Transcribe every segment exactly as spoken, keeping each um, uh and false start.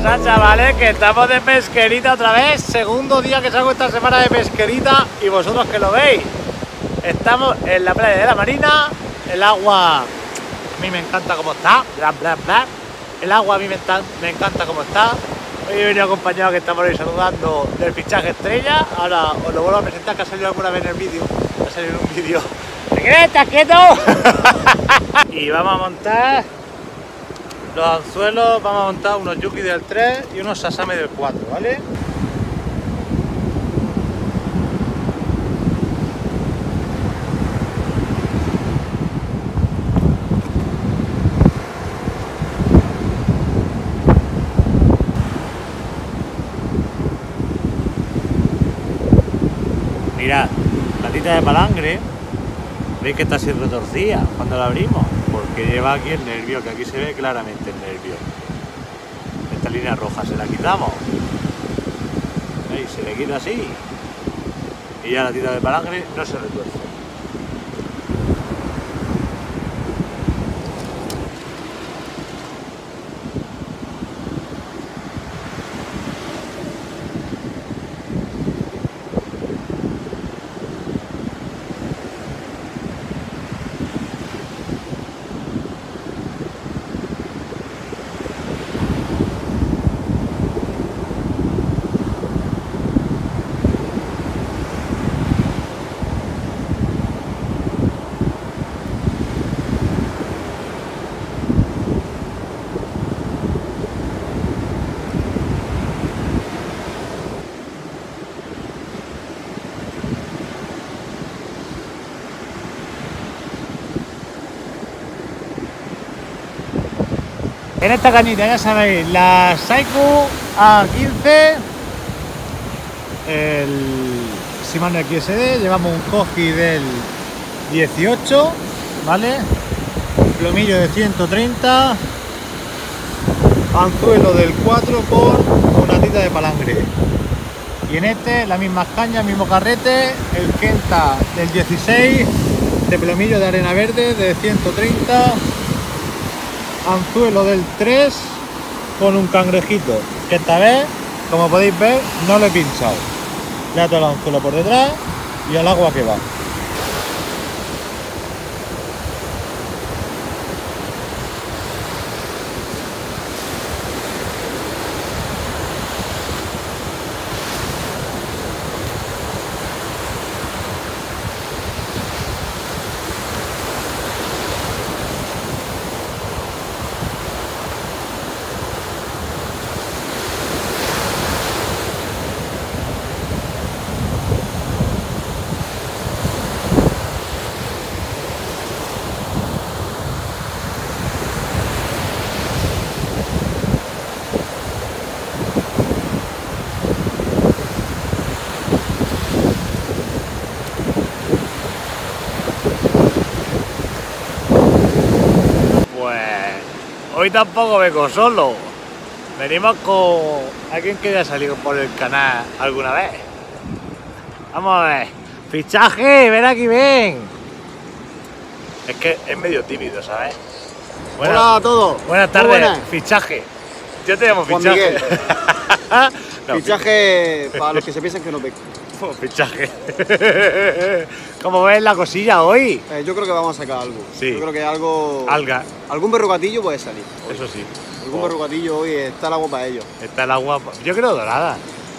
pasa, chavales? Que estamos de pesquerita otra vez. Segundo día que salgo esta semana de pesquerita y vosotros que lo veis. Estamos en la playa de la Marina. El agua a mí me encanta como está. Bla, bla, bla. El agua a mí me, me encanta como está. Hoy he venido acompañado que estamos ahí saludando del fichaje estrella. Ahora os lo vuelvo a presentar, que ha salido alguna vez en el vídeo. Ha salido en un vídeo. ¿Te quieres? ¿Estás quieto? Y vamos a montar los anzuelos, vamos a montar unos yuki del tres y unos sasame del cuatro, ¿vale? Mirad, la tita de palangre, veis que está así retorcida cuando la abrimos, porque lleva aquí el nervio, que aquí se ve claramente el nervio. Esta línea roja se la quitamos, ¿veis? Se le quita así y ya la tita de palangre no se retuerce. En esta cañita, ya sabéis, la Saiku A quince, el Shimano X S D, llevamos un Koji del dieciocho, ¿vale? Plomillo de ciento treinta, anzuelo del cuatro con una tita de palangre. Y en este, las mismas cañas, mismo carrete, el Kenta del dieciséis, de plomillo de arena verde de ciento treinta. Anzuelo del tres con un cangrejito, que esta vez, como podéis ver, no lo he pinchado. Le he atado el anzuelo por detrás y al agua que va. Hoy tampoco vengo solo, venimos con alguien que ya ha salido por el canal alguna vez. Vamos a ver, fichaje, ven aquí, ven. Es que es medio tímido, ¿sabes? Buenas, Hola a todos. Buenas tardes, buenas. Fichaje. Yo te llamo Juan fichaje. no, fichaje para los que se piensan que no pesco. Fichaje. ¿Cómo ves la cosilla hoy? Eh, yo creo que vamos a sacar algo. Sí. Yo creo que algo. Alga. Algún verrugatillo puede salir. Hoy. Eso sí. Algún oh. verrugatillo hoy, está el agua para ellos. Está el agua. Yo quiero dorada.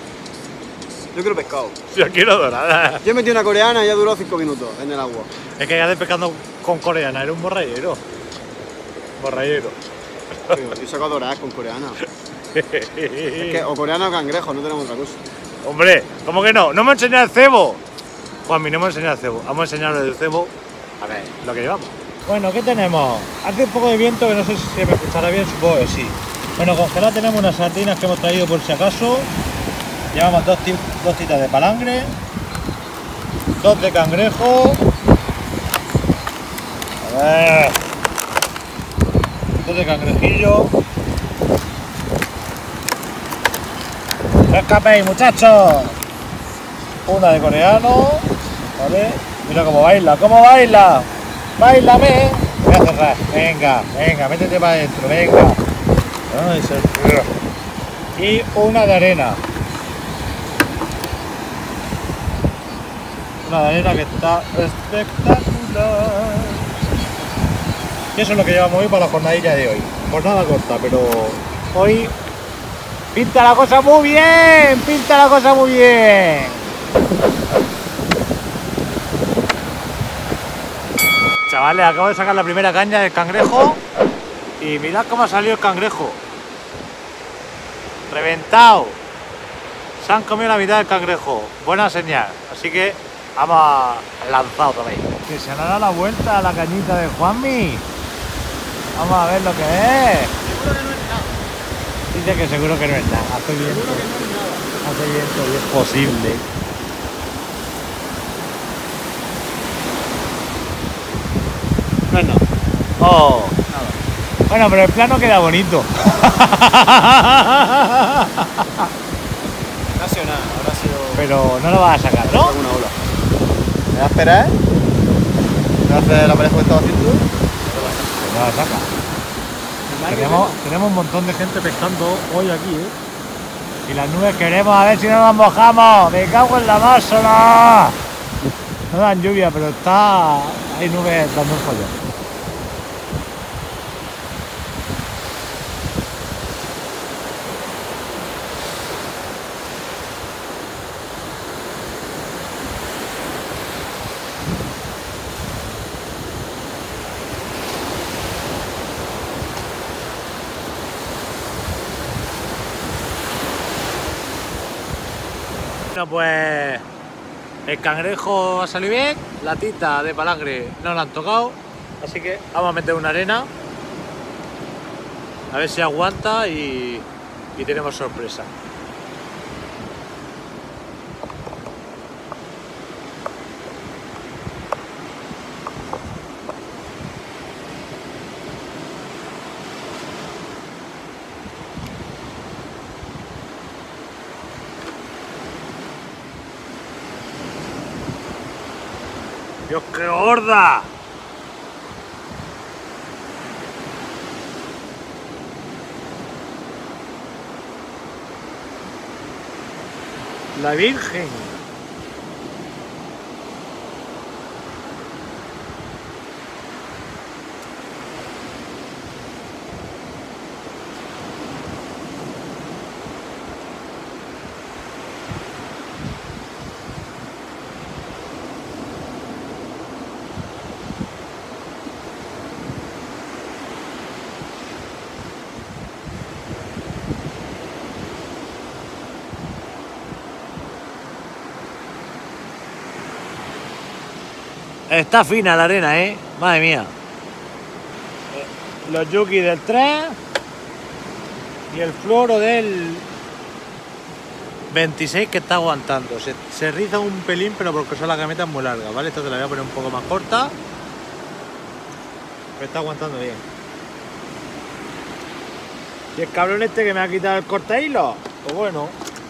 Yo quiero pescado. Yo quiero dorada. Yo metí una coreana y ya duró cinco minutos en el agua. Es que ya de pescando con coreana era un borrayero. Borrayero. Yo saco doradas con coreana. Es que o coreana o cangrejo, no tenemos otra cosa. Hombre, ¿cómo que no? No me enseñado el cebo. Juanmi, no me enseñado el cebo. Vamos a enseñarle el cebo. A ver, lo que llevamos. Bueno, ¿qué tenemos? Hace un poco de viento que no sé si se me escuchará bien, supongo que sí. Bueno, congelado tenemos unas sardinas que hemos traído por si acaso. Llevamos dos, dos titas de palangre, dos de cangrejo. A ver. Dos de cangrejillo. ¡No escapéis, muchachos! Una de coreano, ¿vale? Mira cómo baila, cómo baila. ¡Báilame! Voy a cerrar. Venga, venga, métete para adentro, venga. Ay, se... y una de arena. Una de arena que está espectacular. Y eso es lo que llevamos hoy para la jornadilla de hoy. Jornada corta, pero hoy pinta la cosa muy bien, pinta la cosa muy bien. Chavales, acabo de sacar la primera caña del cangrejo y mirad cómo ha salido el cangrejo. Reventado. Se han comido la mitad del cangrejo. Buena señal. Así que vamos a lanzar otra vez. Que se le ha dado la vuelta a la cañita de Juanmi. Vamos a ver lo que es. Seguro que no es nada. Dice que seguro que no es nada. Hace viento. Seguro que no es nada. Hace viento y es posible. No es nada. Oh. Nada. Bueno, pero el plano queda bonito. No ha sido nada, ahora ha sido. Pero no lo vas a sacar, ¿no? Una ola. ¿Me vas a esperar? ¿Me vas a hacer la pareja que estaba haciendo? Pues no la saca. Tenemos, tenemos un montón de gente pescando hoy aquí, ¿eh? Y las nubes queremos, a ver si no nos mojamos. Me cago en la masa, no. No dan lluvia, pero está... hay nubes dando un follón. Bueno, pues el cangrejo ha salido bien, la tita de palangre no la han tocado, así que vamos a meter una arena a ver si aguanta y, y tenemos sorpresa. ¡Dios, qué gorda! La Virgen. Está fina la arena, ¿eh? Madre mía. Los yuki del tres y el fluoro del veintiséis que está aguantando. Se, se riza un pelín, pero porque son las gametas muy largas, ¿vale? Esta te la voy a poner un poco más corta. Pero está aguantando bien. Y el cabrón este que me ha quitado el corta hilo, pues bueno.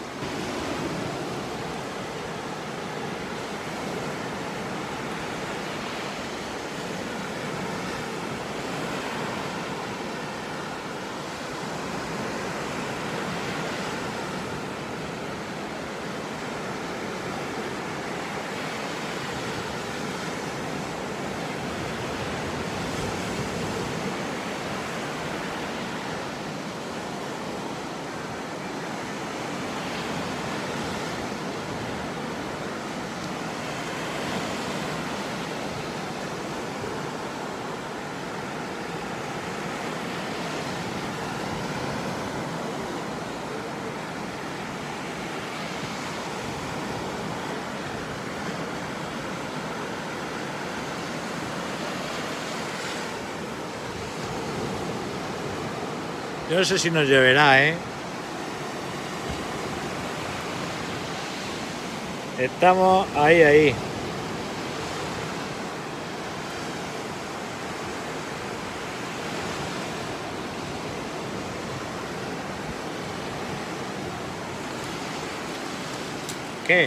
Yo no sé si nos lloverá, ¿eh? Estamos ahí, ahí. ¿Qué?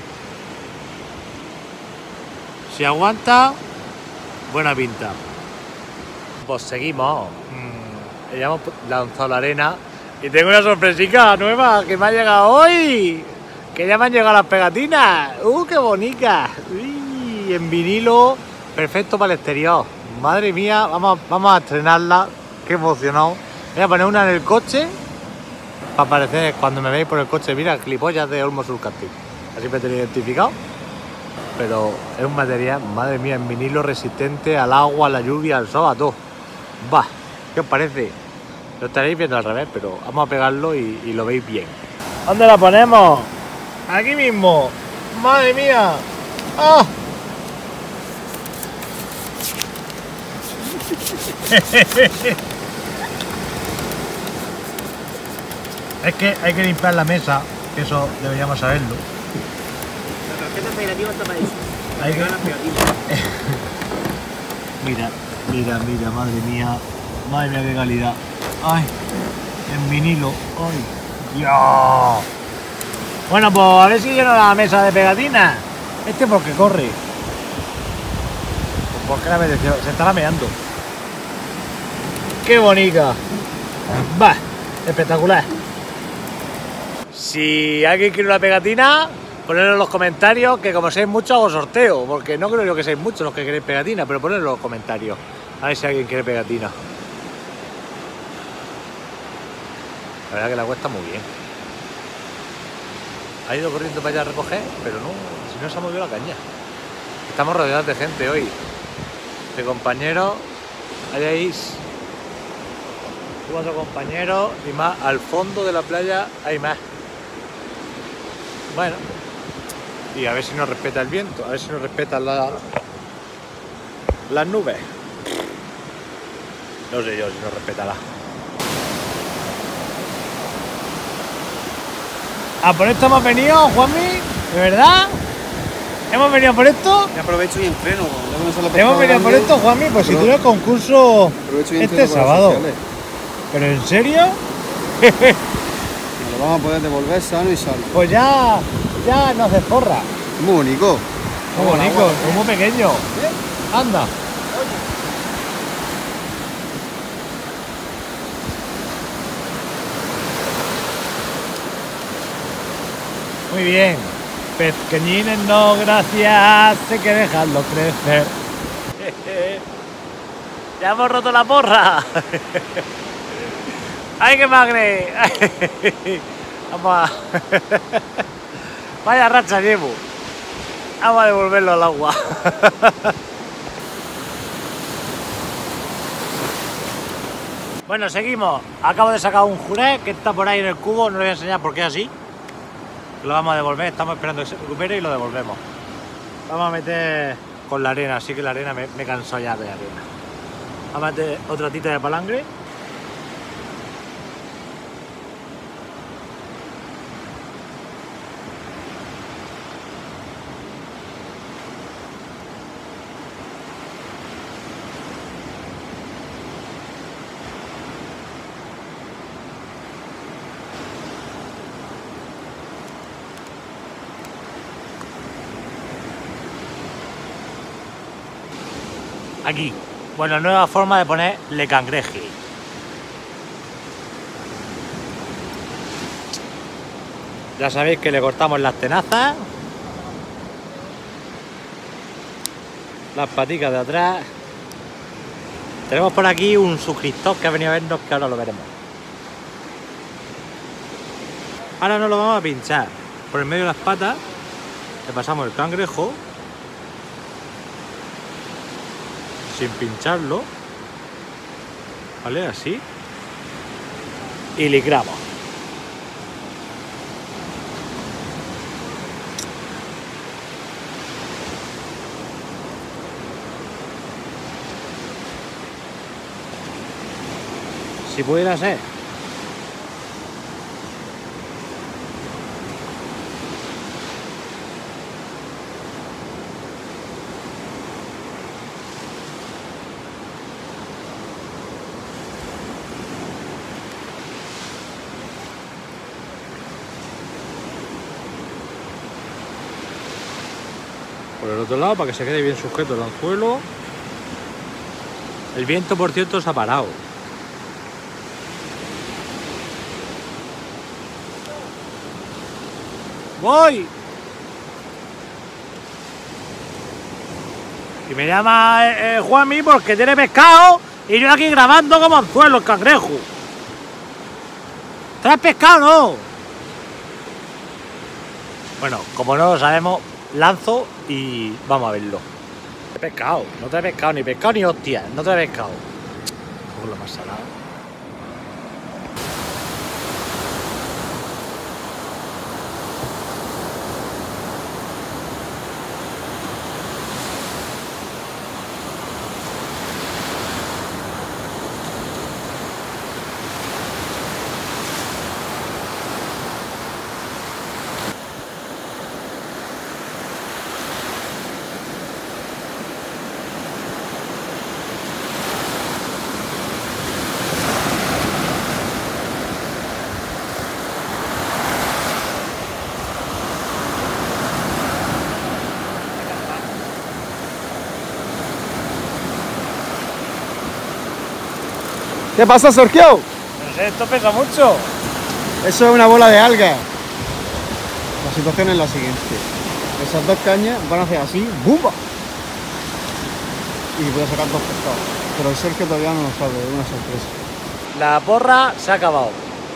Si aguanta, buena pinta. Pues seguimos. Ya hemos lanzado la arena Y tengo una sorpresica nueva que me ha llegado hoy. Que ya me han llegado las pegatinas. ¡Uh, qué bonitas! Uy, en vinilo, perfecto para el exterior. Madre mía, vamos, vamos a estrenarla. Qué emocionado. Voy a poner una en el coche. Para aparecer cuando me veis por el coche. Mira, Clipollas de Olmo Surcastil. Así me tenéis identificado. Pero es un material, madre mía, en vinilo resistente al agua, a la lluvia, al sol, a todo. Va, ¿qué os parece? Lo estaréis viendo al revés, pero vamos a pegarlo y, y lo veis bien. ¿Dónde la ponemos? Aquí mismo. Madre mía. ¡Ah! Es que hay que limpiar la mesa, que eso deberíamos saberlo. La tarjeta pegativa está para eso. Hay que... las pegatinas. Mira, mira, mira, madre mía. Madre mía, qué calidad. Ay, en vinilo. Ay, Dios. Bueno, pues a ver si lleno la mesa de pegatinas. Este porque corre. Pues porque la meteció, se está lameando. Qué bonita. Va, espectacular. Si alguien quiere una pegatina, ponedlo en los comentarios, que como seáis muchos hago sorteo, porque no creo yo que seáis muchos los que queréis pegatina, pero ponedlo en los comentarios. A ver si alguien quiere pegatina. La verdad que la cuesta muy bien. Ha ido corriendo para allá a recoger, pero no, si no se ha movido la caña. Estamos rodeados de gente hoy. De compañeros, allá veis. Cuatro compañeros y más al fondo de la playa hay más. Bueno, y a ver si nos respeta el viento, a ver si nos respetan la, las nubes. No sé yo si nos respetará. ¿A por esto hemos venido, Juanmi? ¿De verdad? ¿Hemos venido por esto? Ya aprovecho y entreno. Ya que me sale ¿Hemos venido por esto, Juanmi? Pues si tú eres concurso este sábado. ¿Pero en serio? Nos lo vamos a poder devolver sano y salvo. Pues ya, ya nos desforra. Muy bonito. Muy bonito, muy pequeño. Anda. Muy bien. Pequeñines no, gracias. Hay que dejarlo crecer. Ya hemos roto la porra. ¡Ay, qué magre! Vamos a... Vaya racha llevo. Vamos a devolverlo al agua. Bueno, seguimos. Acabo de sacar un juré que está por ahí en el cubo. No le voy a enseñar por qué así. Lo vamos a devolver. Estamos esperando que se recupere y lo devolvemos. Vamos a meter con la arena. Así que la arena me, me cansó ya de arena. Vamos a meter otra tita de palangre. Aquí, bueno, nueva forma de poner le cangreje. Ya sabéis que le cortamos las tenazas, las paticas de atrás. Tenemos por aquí un suscriptor que ha venido a vernos, que ahora lo veremos. Ahora nos lo vamos a pinchar por el medio de las patas. Le pasamos el cangrejo sin pincharlo, ¿vale? Así. Y licramos. Si pudiera ser. Por el otro lado, para que se quede bien sujeto el anzuelo. El viento, por cierto, se ha parado. voy. Y me llama eh, eh, Juanmi porque tiene pescado y yo aquí grabando como anzuelo el cangrejo. ¿Traes pescado no? Bueno, como no lo sabemos, lanzo y vamos a verlo. Trae pescado, no trae pescado, ni pescado ni hostia, no trae pescado. Por lo más salado. ¿Qué pasa, Sergio? No sé, esto pesa mucho. Eso es una bola de algas. La situación es la siguiente. Esas dos cañas van a hacer así, ¡bumba! Y voy a sacar dos pescados. Pero el Sergio todavía no lo sabe, es una sorpresa. La porra se ha acabado.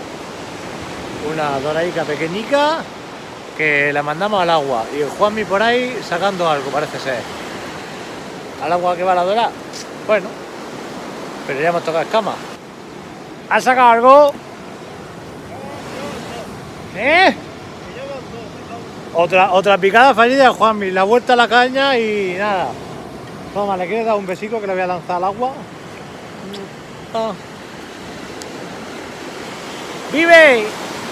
Una doradica pequeñica que la mandamos al agua. Y el Juanmi por ahí sacando algo, parece ser. ¿Al agua que va la dorada? Bueno, pero ya hemos tocado escamas. ¿Has sacado algo? ¿Eh? Otra, otra picada fallida de Juanmi. La vuelta a la caña y nada. Toma, ¿le quieres dar un besico que le voy a lanzar al agua? Oh. ¡Vive!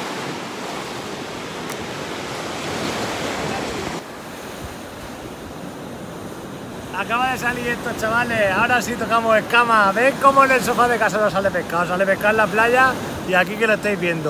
Acaba de salir esto, chavales. Ahora sí tocamos escama. ¿Ven cómo en el sofá de casa no sale pescado? Sale pescado en la playa y aquí que lo estáis viendo.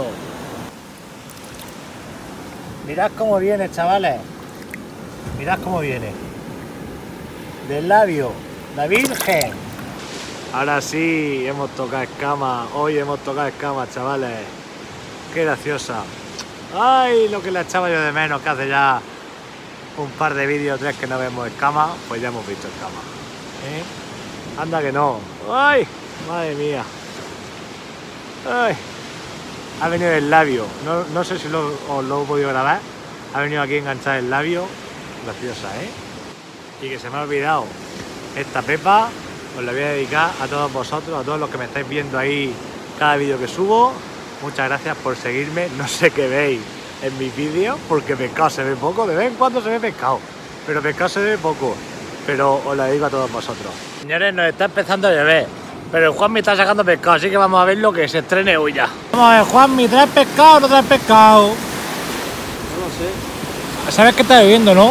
Mirad cómo viene, chavales. Mirad cómo viene. Del labio, la Virgen. Ahora sí hemos tocado escama. Hoy hemos tocado escama, chavales. Qué graciosa. Ay, lo que la echaba yo de menos, que hace ya un par de vídeos, tres que no vemos escama, pues ya hemos visto escama. ¿Eh? Anda que no. ¡Ay! Madre mía. ¡Ay! Ha venido el labio. No, no sé si lo, os lo he podido grabar. Ha venido aquí a enganchar el labio. Graciosa, ¿eh? Y que se me ha olvidado. Esta pepa os la voy a dedicar a todos vosotros, a todos los que me estáis viendo ahí cada vídeo que subo. Muchas gracias por seguirme. No sé qué veis en mis vídeos, porque pescado se ve poco, de vez en cuando se ve pescado, pero pescado se ve poco, pero os la digo a todos vosotros. Señores, nos está empezando a llover, pero el Juanmi está sacando pescado, así que vamos a ver lo que se estrene hoy ya. Vamos a ver, Juanmi, ¿traes pescado o no traes pescado? No lo sé. ¿Sabes que está lloviendo, no?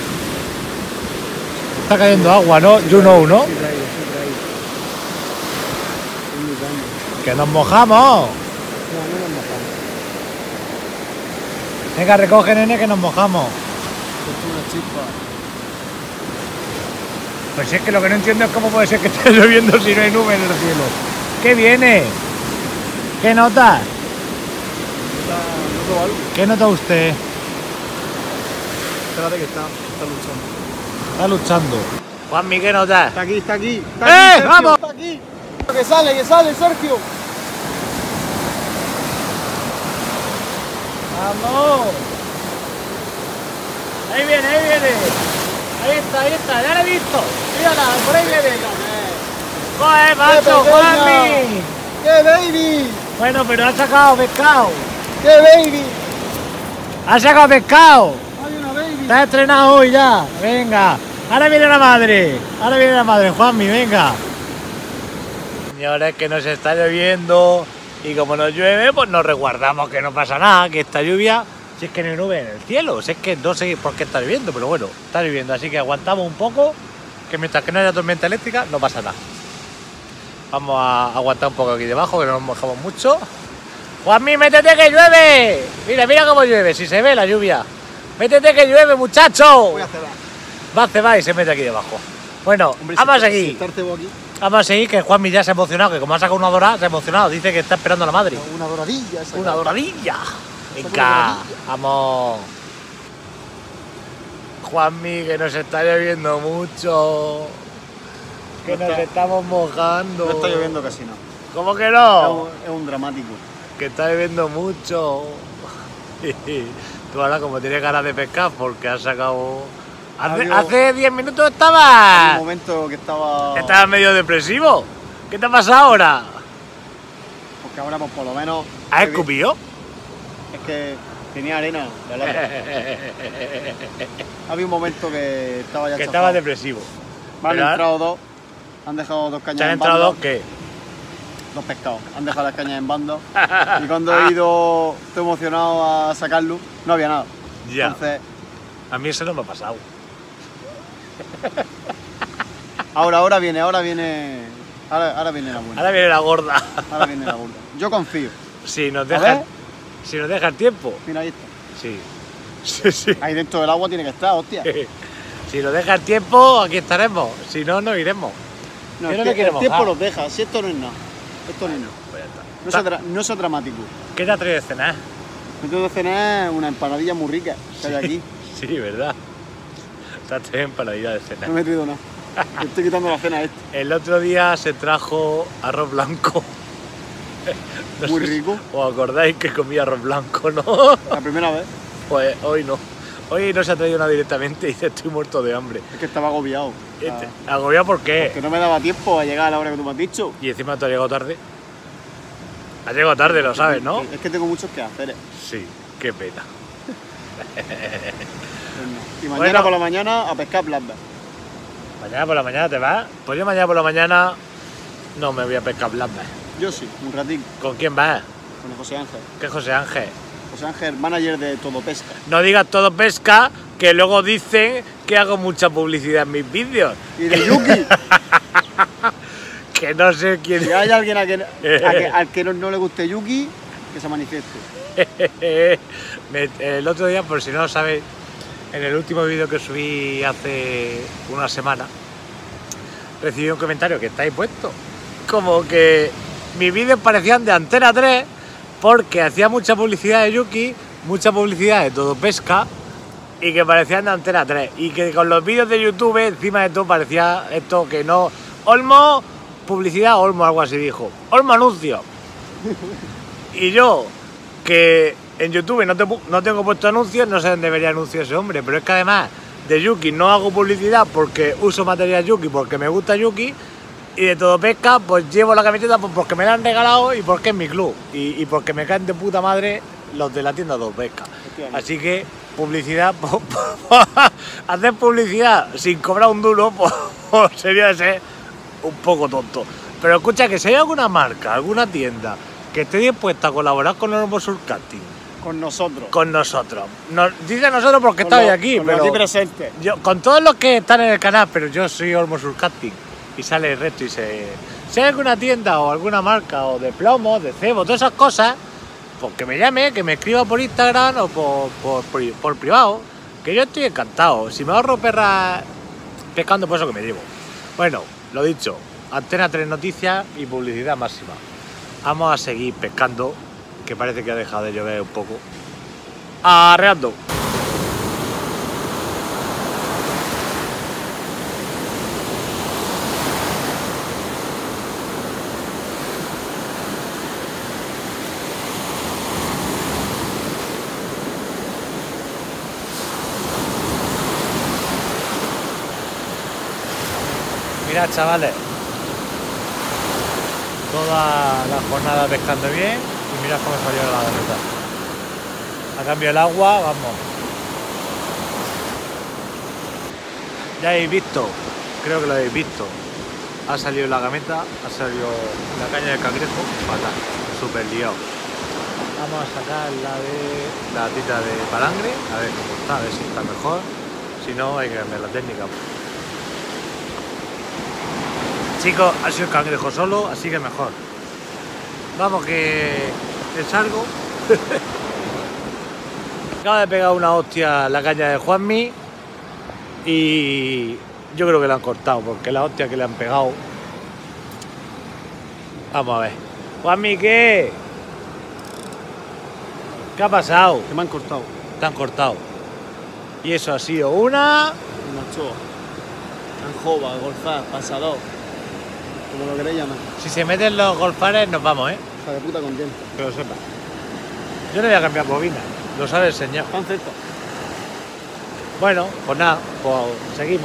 Está cayendo agua, ¿no? You know, ¿no? Sí, traigo, sí, traigo. Es muy grande. ¡Que nos mojamos! No, no nos mojamos. Venga, recoge, nene, que nos mojamos. Es una chispa. Pues es que lo que no entiendo es cómo puede ser que esté lloviendo si no hay nubes en el cielo. ¿Qué viene? ¿Qué nota? ¿Noto algo? ¿Qué nota usted? Espérate que está, está luchando. Está luchando. Juanmi, ¿qué nota? Está aquí, está aquí. Está ¡Eh, aquí, Sergio, vamos! Está aquí. Que sale, que sale, Sergio. ¡Vamos! Ahí viene, ahí viene. Ahí está, ahí está, ya lo he visto. Mírala, por ahí viene. ¡Joder, macho, ¡Qué pequeña! Juanmi! ¡Qué baby! Bueno, pero ha sacado pescado. ¡Qué baby! ¡Ha sacado pescado! ¡Hay una baby! Está estrenado hoy ya. Venga. Ahora viene la madre. Ahora viene la madre, Juanmi, venga. Señores, que nos está lloviendo. Y como nos llueve, pues nos resguardamos, que no pasa nada, que esta lluvia, si es que no hay nube en el cielo, si es que no sé por qué está lloviendo, pero bueno, está lloviendo, así que aguantamos un poco, que mientras que no haya tormenta eléctrica, no pasa nada. Vamos a aguantar un poco aquí debajo, que no nos mojamos mucho. Juanmi, métete que llueve. Mira, mira cómo llueve, si se ve la lluvia. Métete que llueve, muchacho. Voy a cebar. Va a cebar y se mete aquí debajo. Bueno, Hombre, vamos si a seguir. Si está el cebo aquí. Vamos a seguir, que Juanmi ya se ha emocionado, que como ha sacado una dorada, se ha emocionado. Dice que está esperando a la madre. Una doradilla. Esa Una doradilla. Venga, vamos. Juanmi, que nos está lloviendo mucho. Que No nos está- estamos mojando. No está lloviendo casi nada. ¿Cómo que Es no? un, es un dramático. Que está lloviendo mucho. Tú ahora como tienes ganas de pescar porque has sacado... Hace, Había- hace diez minutos Hay un estabas... momento que estaba... Estabas medio depresivo. ¿Qué te ha pasado ahora? Porque ahora pues por lo menos... ¿Has he vi- escupido? Es que tenía arena, la lata. Había un momento que estaba ya Que chafado. estabas depresivo. Me han ¿Verdad? entrado dos. Han dejado dos cañas ¿Te han en entrado banda. dos qué? Dos pescados. Han dejado las cañas en banda. Y cuando he ido, estoy emocionado a sacarlo, no había nada. Ya. Entonces, A mí eso no me ha pasado. ahora, ahora viene, ahora viene. Ahora, ahora viene la buena. Ahora viene la gorda. Ahora viene la gorda. Yo confío. Si nos A deja, ver. si nos deja el tiempo. Mira, ahí está. Sí. Sí, sí. Ahí dentro del agua tiene que estar, hostia. Si nos deja el tiempo, aquí estaremos. Si no, no iremos. No, Yo el, no me tie- quiero el tiempo mojar. los deja. Si esto no es nada. Esto no es nada. Pues ya está. No es, dra- no es dramático. ¿Qué te ha traído de cenar? Me tengo que cenar una empanadilla muy rica que hay aquí. Sí, ¿verdad? Te has traído empanadilla de cenar. No me he traído nada. Me estoy quitando la cena a este. El otro día se trajo arroz blanco. No Muy sé si rico. ¿Os acordáis que comía arroz blanco, no? La primera vez. Pues hoy no. Hoy no se ha traído nada directamente y dice estoy muerto de hambre. Es que estaba agobiado. Este, Ah, ¿Agobiado por qué? que no me daba tiempo a llegar a la hora que tú me has dicho. Y encima te ha llegado tarde. Has llegado tarde, lo sabes, ¿no? Es que tengo muchos que hacer. Sí, qué pena. Y mañana Bueno. por la mañana a pescar blackbass. ¿Mañana por la mañana te vas? Pues yo mañana por la mañana no me voy a pescar blackbass. Yo sí, un ratito, ¿Con quién vas? con el José Ángel. ¿Qué José Ángel? José Ángel, manager de Todo Pesca. No digas todo pesca, que luego dicen que hago mucha publicidad en mis vídeos. Y de Yuki, Que no sé quién si hay alguien a que, a que- al que no, no le guste Yuki, que se manifieste. Me- el otro día, por si no lo sabéis, en el último vídeo que subí hace una semana, recibí un comentario que está ahí puesto. Como que mis vídeos parecían de Antena tres porque hacía mucha publicidad de Yuki, mucha publicidad de Todo Pesca y que parecían de Antena tres. Y que con los vídeos de YouTube encima de todo parecía esto que no... Olmo, publicidad, Olmo, algo así dijo. Olmo anuncio. Y yo, que en YouTube no, te pu- no tengo puesto anuncios, no sé dónde debería anunciar ese hombre, pero es que además de Yuki no hago publicidad porque uso material Yuki, porque me gusta Yuki, y de Todo Pesca pues llevo la camiseta pues porque me la han regalado y porque es mi club, y, y porque me caen de puta madre los de la tienda Todo Pesca. Efectivamente. Así que publicidad, pues, hacer publicidad sin cobrar un duro pues, pues sería de ser un poco tonto. Pero escucha, que si hay alguna marca, alguna tienda que esté dispuesta a colaborar con Olmo Surfcasting, Con nosotros. con nosotros, nos, dice nosotros porque Con estoy los- aquí, con los pero aquí presentes. yo, con todos los que están en el canal, pero yo soy Olmo Surfcasting y sale el resto y se... Si hay alguna tienda o alguna marca o de plomo, de cebo, todas esas cosas, pues que me llame, que me escriba por Instagram o por, por, por, por privado, que yo estoy encantado. Si me ahorro perras pescando, por eso que me llevo. Bueno, lo dicho, Antena tres noticias y publicidad máxima. Vamos a seguir pescando, que parece que ha dejado de llover un poco. Arreando. Mirad, chavales, toda la jornada pescando bien y mirad cómo salió la derrota. A cambio el agua, vamos. Ya habéis visto, creo que lo habéis visto. Ha salido la gameta, ha salido la caña de cangrejo, fatal, súper liado. Vamos a sacar la de la tita de palangre, a ver cómo está, a ver si está mejor. Si no, hay que cambiar la técnica. Chicos, ha sido el cangrejo solo, así que mejor. Vamos que es algo. Acaba de pegar una hostia la caña de Juanmi y yo creo que la han cortado porque la hostia que le han pegado. Vamos a ver. Juanmi, ¿qué? ¿Qué ha pasado? Que me han cortado. Te han cortado. Y eso ha sido una... Nacho. Anjova, golfar, pasador. Como lo queréis llamar. Si se meten los golfares nos vamos, ¿eh? Hija de puta contenta. Que lo sepa. Yo no voy a cambiar bobina, lo sabe el señor. Panceta. Bueno, pues nada, pues seguimos.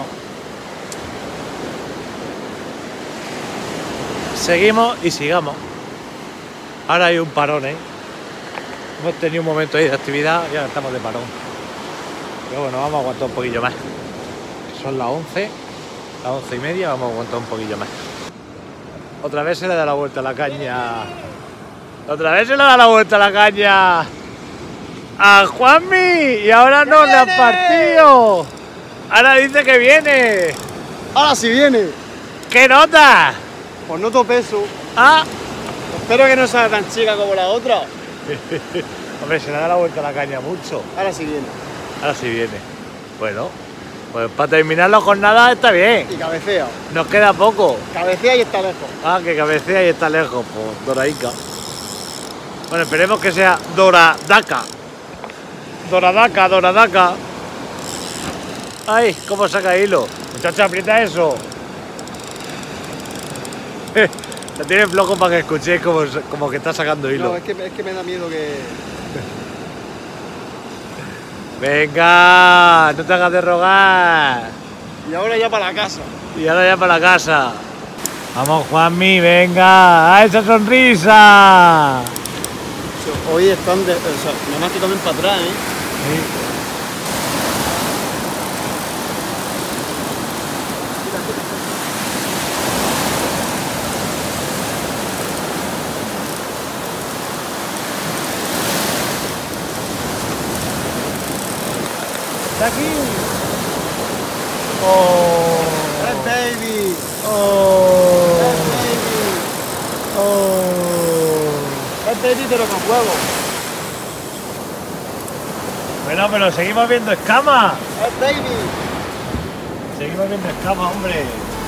Seguimos y sigamos. Ahora hay un parón, ¿eh? Hemos tenido un momento ahí de actividad y ahora estamos de parón. Pero bueno, vamos a aguantar un poquillo más. Son las once, las once y media, vamos a aguantar un poquillo más. Otra vez se le da la vuelta a la caña. Otra vez se le da la vuelta a la caña a Juanmi y ahora no le han partido. Ahora dice que viene. Ahora sí viene. ¿Qué nota? Pues noto peso. Ah, Espero que no sea tan chica como la otra. hombre, se le da la vuelta a la caña mucho. Ahora sí viene. Ahora sí viene. Bueno, pues para terminar la jornada está bien. Y cabecea. Nos queda poco. Cabecea y está lejos. Ah, que cabecea y está lejos, pues doraica. Bueno, esperemos que sea doradaca. Doradaca, doradaca. Ay, cómo saca hilo. Muchacha, aprieta eso. Lo tiene flojo para que escuchéis como, como que está sacando hilo. No, es que, es que me da miedo que... Venga, no te hagas de rogar. Y ahora ya para la casa. Y ahora ya para la casa. Vamos, Juanmi, venga, a esa sonrisa. Hoy están de... O sea, nada más que tomen para atrás, ¿eh? ¡Está aquí! ¡Oh! ¡Red baby! ¡Oh! ¡Red baby! ¡Oh! ¡Red baby pero con huevo! Bueno, pero seguimos viendo escamas. ¡Red baby! Seguimos viendo escamas, hombre.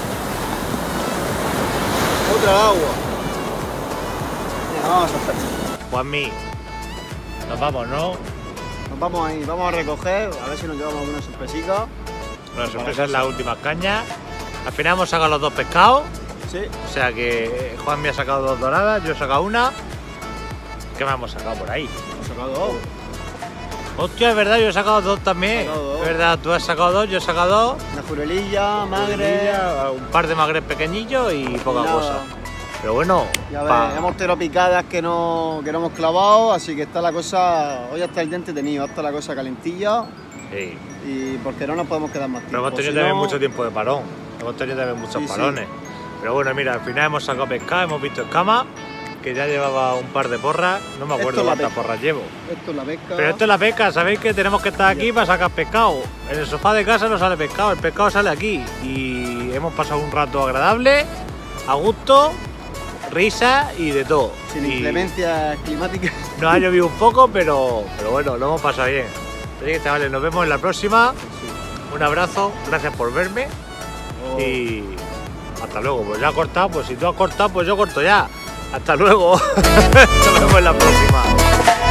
Otra agua. Venga, vamos a hacer. Juanmi, nos vamos, ¿no? Nos vamos ahí, vamos a recoger, a ver si nos llevamos alguna sorpresica. La sorpresa es la última caña. Al final hemos sacado los dos pescados. Sí. O sea que Juan me ha sacado dos doradas, yo he sacado una. ¿Qué más hemos sacado por ahí? Hemos sacado dos. Hostia, es verdad, yo he sacado dos también. He sacado dos. Es verdad, tú has sacado dos, yo he sacado dos. Una jurelilla, magre. Un par de magres pequeñillos y poca nada. cosa. Pero bueno, Ya pa- ves, hemos tenido picadas que no, que no hemos clavado, así que está la cosa. Hoy hasta el día entretenido, está la cosa calentilla. sí. Y porque no nos podemos quedar más tiempo. Pero hemos tenido si también no- mucho tiempo de parón. Hemos tenido también muchos Sí, sí. parones. Pero bueno, mira, al final hemos sacado pescado, hemos visto escamas, que ya llevaba un par de porras. No me acuerdo Esto es la cuántas pesca. porras llevo. Esto es la pesca. Pero esto es la pesca, sabéis que tenemos que estar aquí para sacar pescado. En el sofá de casa no sale pescado, el pescado sale aquí. Y hemos pasado un rato agradable, a gusto, risa y de todo. Sin Y inclemencias climáticas. nos ha llovido un poco, pero, pero bueno, lo hemos pasado bien. Así que chavales, nos vemos en la próxima. Un abrazo, gracias por verme. Oh. Y hasta luego. Pues ya ha cortado, pues si tú has cortado, pues yo corto ya. Hasta luego. Nos vemos en la próxima.